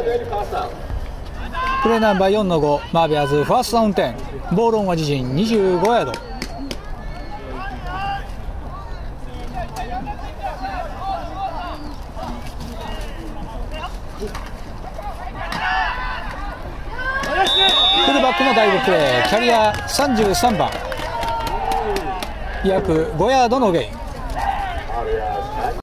プレーナンバー4の5、マーベアーズファーストダウン10、ボールオンは自陣25ヤード。フルバックのダイブプレー、キャリア33番、約5ヤードのゲイン。